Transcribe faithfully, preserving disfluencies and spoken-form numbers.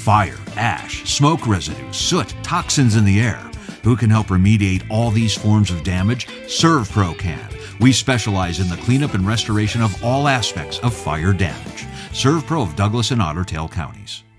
Fire, ash, smoke residue, soot, toxins in the air. Who can help remediate all these forms of damage? SERVPRO can. We specialize in the cleanup and restoration of all aspects of fire damage. SERVPRO of Douglas and Otter Tail counties.